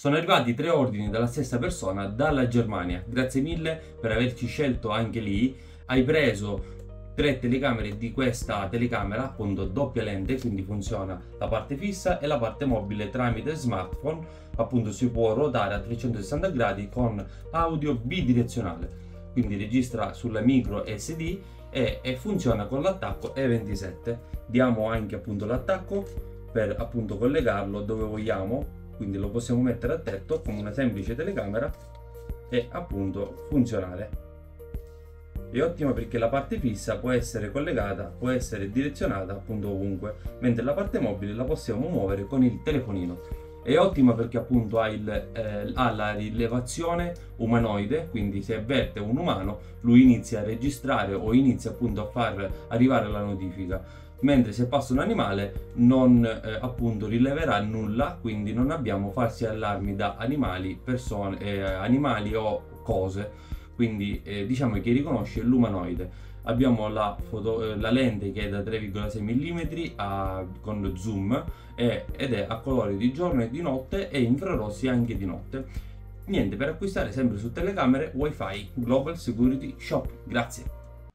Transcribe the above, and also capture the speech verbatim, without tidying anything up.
Sono arrivati tre ordini dalla stessa persona dalla Germania. Grazie mille per averci scelto anche lì. Hai preso tre telecamere di questa telecamera, appunto doppia lente, quindi funziona la parte fissa e la parte mobile tramite smartphone. Appunto si può ruotare a trecentosessanta gradi con audio bidirezionale, quindi registra sulla micro S D e, e funziona con l'attacco E ventisette. Diamo anche appunto l'attacco per appunto collegarlo dove vogliamo, quindi lo possiamo mettere a tetto con una semplice telecamera e appunto funzionare. È ottima perché la parte fissa può essere collegata, può essere direzionata appunto ovunque, mentre la parte mobile la possiamo muovere con il telefonino. È ottima perché appunto ha, il, eh, ha la rilevazione umanoide, quindi se avverte un umano lui inizia a registrare o inizia appunto a far arrivare la notifica, mentre se passa un animale non eh, appunto rileverà nulla, quindi non abbiamo falsi allarmi da animali, persone, eh, animali o cose. Quindi eh, diciamo che riconosce l'umanoide. Abbiamo la, foto, eh, la lente che è da tre virgola sei millimetri a, con lo zoom e, ed è a colori di giorno e di notte e infrarossi anche di notte. Niente, per acquistare sempre su telecamere Wi-Fi Global Security Shop. Grazie.